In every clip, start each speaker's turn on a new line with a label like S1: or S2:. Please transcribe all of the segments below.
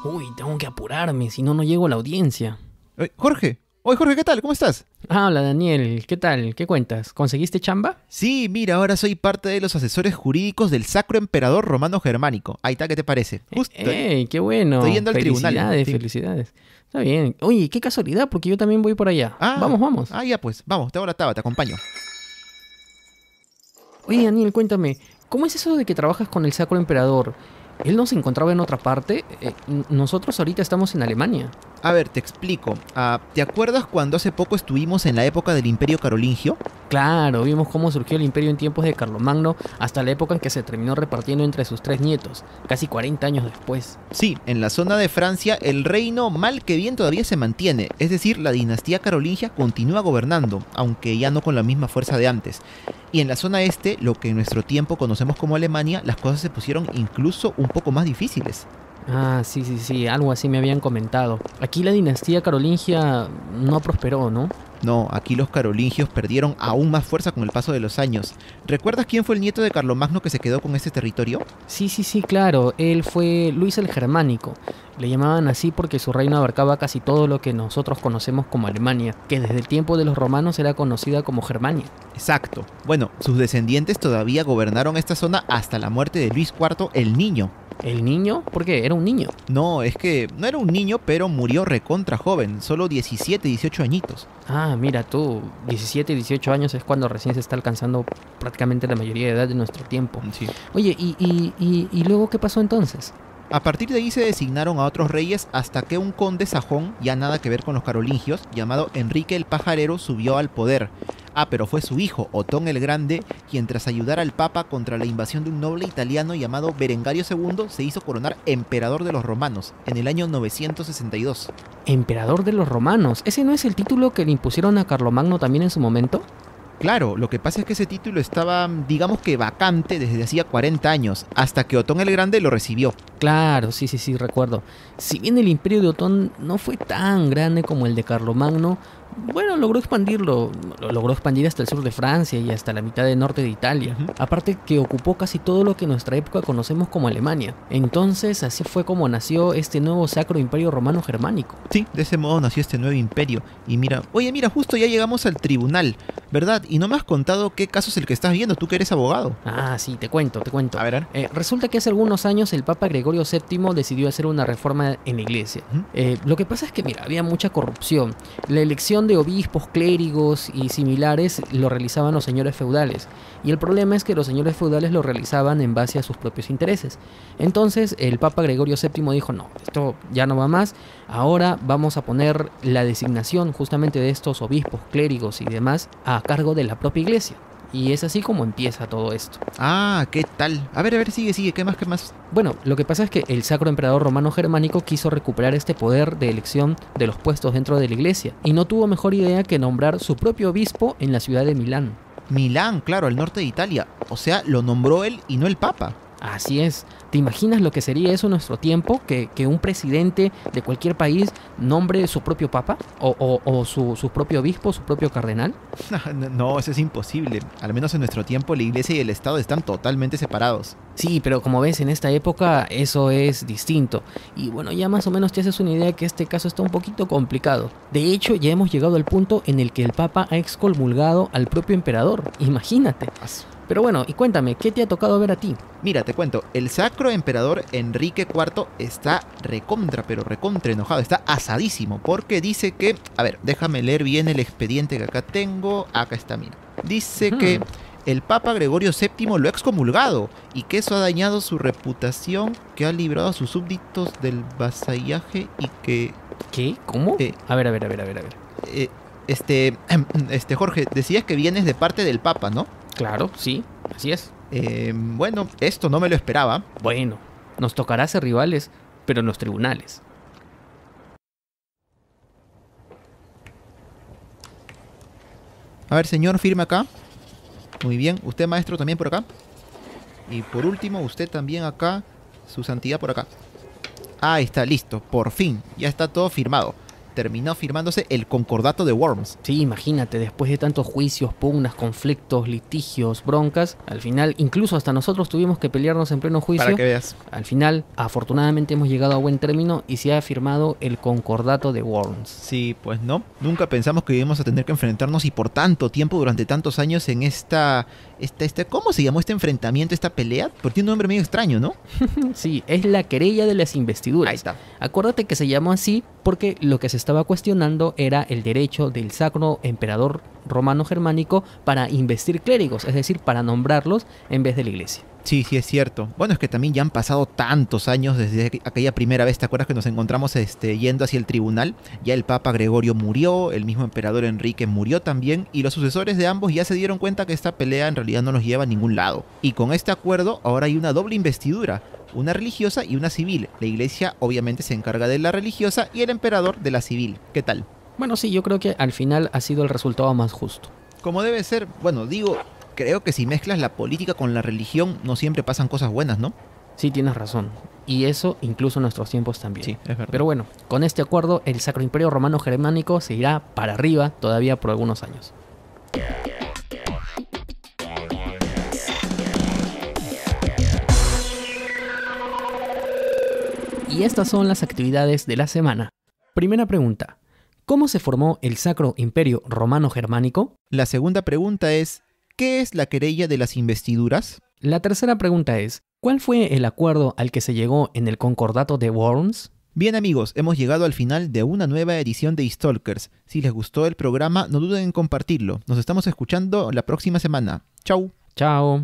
S1: Uy, tengo que apurarme, si no, no llego a la audiencia.
S2: Jorge. Oye, Jorge, ¿qué tal? ¿Cómo estás?
S1: Hola, Daniel, ¿qué tal? ¿Qué cuentas? ¿Conseguiste chamba?
S2: Sí, mira, ahora soy parte de los asesores jurídicos del Sacro Emperador Romano Germánico. Ahí está, ¿qué te parece? Justo,
S1: ¡Ey, qué bueno!
S2: estoy yendo al tribunal.
S1: Felicidades,
S2: Sí.
S1: felicidades. Está bien. Oye, qué casualidad, porque yo también voy por allá.
S2: Ah,
S1: Vamos, vamos.
S2: ya pues, vamos, te hago la taba, te acompaño.
S1: Oye, Daniel, cuéntame, ¿cómo es eso de que trabajas con el Sacro Emperador? ¿Él no se encontraba en otra parte? Nosotros ahorita estamos en Alemania.
S2: A ver, te explico. ¿Te acuerdas cuando hace poco estuvimos en la época del Imperio Carolingio?
S1: Claro, vimos cómo surgió el imperio en tiempos de Carlomagno hasta la época en que se terminó repartiendo entre sus tres nietos, casi 40 años después.
S2: Sí, en la zona de Francia el reino mal que bien todavía se mantiene, es decir, la dinastía carolingia continúa gobernando, aunque ya no con la misma fuerza de antes. Y en la zona este, lo que en nuestro tiempo conocemos como Alemania, las cosas se pusieron incluso un poco más difíciles.
S1: Ah, sí, algo así me habían comentado. Aquí la dinastía carolingia no prosperó, ¿no?
S2: No, aquí los carolingios perdieron aún más fuerza con el paso de los años. ¿Recuerdas quién fue el nieto de Carlomagno que se quedó con este territorio?
S1: Sí, claro, él fue Luis el Germánico. Le llamaban así porque su reino abarcaba casi todo lo que nosotros conocemos como Alemania, que desde el tiempo de los romanos era conocida como Germania.
S2: Exacto. Bueno, sus descendientes todavía gobernaron esta zona hasta la muerte de Luis IV el Niño.
S1: ¿El niño? ¿Por qué? Era un niño.
S2: No, es que no era un niño, pero murió recontra joven, solo 17, 18 añitos.
S1: Ah, mira tú, 17, 18 años es cuando recién se está alcanzando prácticamente la mayoría de edad de nuestro tiempo.
S2: Sí.
S1: Oye, ¿y luego qué pasó entonces?
S2: A partir de ahí se designaron a otros reyes hasta que un conde sajón, ya nada que ver con los carolingios, llamado Enrique el Pajarero, subió al poder. Pero fue su hijo, Otón el Grande, quien tras ayudar al Papa contra la invasión de un noble italiano llamado Berengario II, se hizo coronar emperador de los romanos en el año 962.
S1: Emperador de los romanos. ¿Ese no es el título que le impusieron a Carlomagno también en su momento?
S2: Claro, lo que pasa es que ese título estaba, digamos que vacante desde hacía 40 años, hasta que Otón el Grande lo recibió.
S1: Claro, sí, recuerdo. Si bien el imperio de Otón no fue tan grande como el de Carlomagno, bueno, logró expandirlo, lo logró expandir hasta el sur de Francia y hasta la mitad del norte de Italia.
S2: Ujú.
S1: Aparte que ocupó casi todo lo que en nuestra época conocemos como Alemania. Entonces, así fue como nació este nuevo Sacro Imperio Romano Germánico.
S2: Sí, de ese modo nació este nuevo imperio. Y mira, oye, mira, justo ya llegamos al tribunal, ¿verdad? Y no me has contado qué caso es el que estás viendo, tú que eres abogado.
S1: Ah, sí, te cuento.
S2: A ver.
S1: Resulta que hace algunos años el Papa Gregorio VII decidió hacer una reforma en la iglesia.
S2: Ujú.
S1: Lo que pasa es que, mira, había mucha corrupción. La elección de obispos, clérigos y similares lo realizaban los señores feudales. Y el problema es que los señores feudales lo realizaban en base a sus propios intereses. Entonces el Papa Gregorio VII dijo, no, esto ya no va más. Ahora vamos a poner la designación justamente de estos obispos, clérigos y demás a cargo de la propia iglesia. Y es así como empieza todo esto.
S2: ¿Qué tal? A ver, sigue, ¿qué más?
S1: Bueno, lo que pasa es que el Sacro Emperador Romano Germánico quiso recuperar este poder de elección de los puestos dentro de la iglesia y no tuvo mejor idea que nombrar su propio obispo en la ciudad de Milán.
S2: Milán, claro, al norte de Italia. O sea, lo nombró él y no el Papa.
S1: Así es. ¿Te imaginas lo que sería eso en nuestro tiempo? Que un presidente de cualquier país nombre su propio papa o su propio obispo, su propio cardenal.
S2: No, eso es imposible. Al menos en nuestro tiempo la iglesia y el Estado están totalmente separados.
S1: Sí, pero como ves, en esta época eso es distinto. Y bueno, ya más o menos te haces una idea que este caso está un poquito complicado. De hecho, ya hemos llegado al punto en el que el Papa ha excomulgado al propio emperador. Imagínate. Pero bueno, y cuéntame, ¿qué te ha tocado ver a ti?
S2: Mira, te cuento, el sacro emperador Enrique IV está pero recontra enojado, está asadísimo, porque dice que, a ver, déjame leer bien el expediente que acá tengo, acá está, mira. Dice que el Papa Gregorio VII lo ha excomulgado y que eso ha dañado su reputación, que ha librado a sus súbditos del vasallaje y que...
S1: ¿Qué? ¿Cómo? A ver.
S2: Jorge, decías que vienes de parte del Papa, ¿no?
S1: Claro, sí, así es.
S2: Bueno, esto no me lo esperaba.
S1: Bueno, nos tocará ser rivales, pero en los tribunales.
S2: A ver, señor, firme acá. Muy bien, usted maestro también por acá. Y por último, usted también acá, su santidad por acá. Ahí está, listo, por fin, ya está todo firmado. terminó firmándose el Concordato de Worms.
S1: Sí, imagínate, después de tantos juicios, pugnas, conflictos, litigios, broncas, al final, incluso hasta nosotros tuvimos que pelearnos en pleno juicio.
S2: Para que veas.
S1: Al final, afortunadamente hemos llegado a buen término y se ha firmado el Concordato de Worms.
S2: Sí, pues no. Nunca pensamos que íbamos a tener que enfrentarnos y por tanto tiempo, durante tantos años en ¿cómo se llamó este enfrentamiento, esta pelea? Porque tiene un nombre medio extraño, ¿no?
S1: Sí, es la querella de las investiduras.
S2: Ahí está.
S1: Acuérdate que se llamó así porque lo que se estaba cuestionando era el derecho del Sacro Emperador Romano Germánico para investir clérigos, es decir, para nombrarlos en vez de la iglesia.
S2: Sí, sí es cierto. Bueno, es que también ya han pasado tantos años desde aquella primera vez. ¿Te acuerdas que nos encontramos yendo hacia el tribunal? Ya el Papa Gregorio murió, el mismo emperador Enrique murió también, y los sucesores de ambos ya se dieron cuenta que esta pelea en realidad no los lleva a ningún lado. Y con este acuerdo ahora hay una doble investidura, una religiosa y una civil. La iglesia obviamente se encarga de la religiosa y el emperador de la civil. ¿Qué tal?
S1: Bueno, sí, yo creo que al final ha sido el resultado más justo.
S2: Como debe ser, bueno, creo que si mezclas la política con la religión no siempre pasan cosas buenas, ¿no?
S1: Sí, tienes razón. Y eso incluso en nuestros tiempos también.
S2: Sí, es verdad.
S1: Pero bueno, con este acuerdo el Sacro Imperio Romano Germánico se irá para arriba todavía por algunos años. Y estas son las actividades de la semana. Primera pregunta. ¿Cómo se formó el Sacro Imperio Romano Germánico?
S2: La segunda pregunta es, ¿qué es la querella de las investiduras?
S1: La tercera pregunta es, ¿cuál fue el acuerdo al que se llegó en el Concordato de Worms?
S2: Bien amigos, hemos llegado al final de una nueva edición de Stalkers. Si les gustó el programa, no duden en compartirlo. Nos estamos escuchando la próxima semana. Chau.
S1: Chao.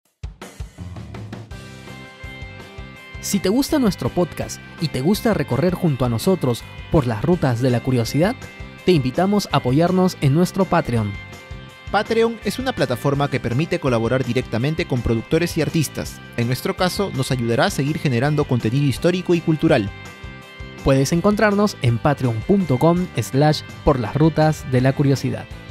S1: Si te gusta nuestro podcast y te gusta recorrer junto a nosotros por las rutas de la curiosidad, te invitamos a apoyarnos en nuestro Patreon.
S2: Patreon es una plataforma que permite colaborar directamente con productores y artistas. En nuestro caso, nos ayudará a seguir generando contenido histórico y cultural.
S1: Puedes encontrarnos en patreon.com/porlasrutasdelacuriosidad.